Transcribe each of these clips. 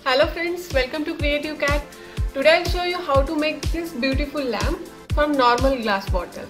Hello friends, welcome to Creative Cat. Today I'll show you how to make this beautiful lamp from normal glass bottle.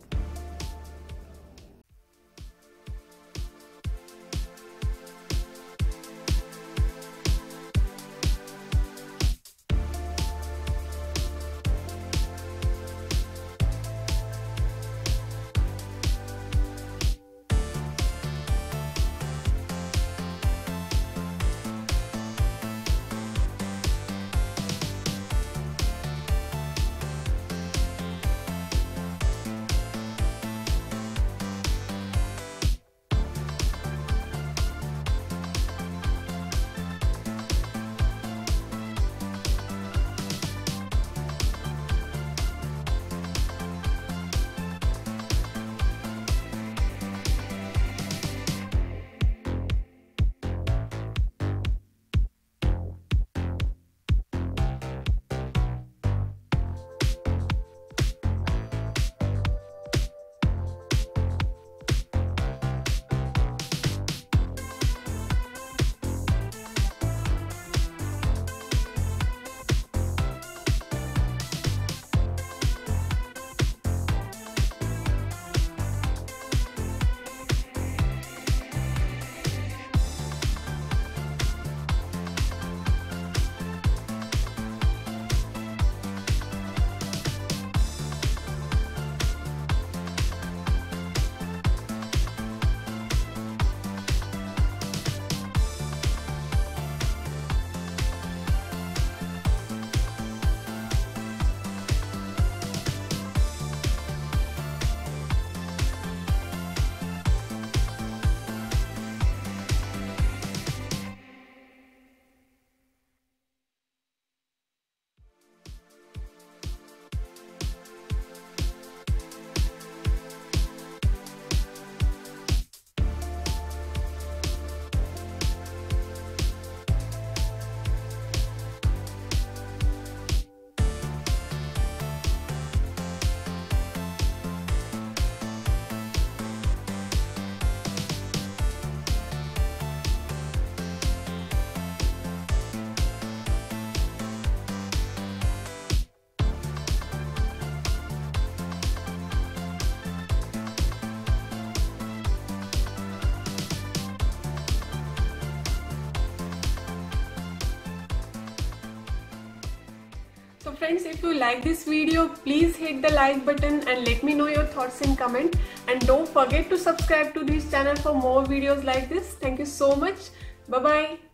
So friends, if you like this video, please hit the like button and let me know your thoughts in comment, and don't forget to subscribe to this channel for more videos like this. Thank you so much. Bye bye.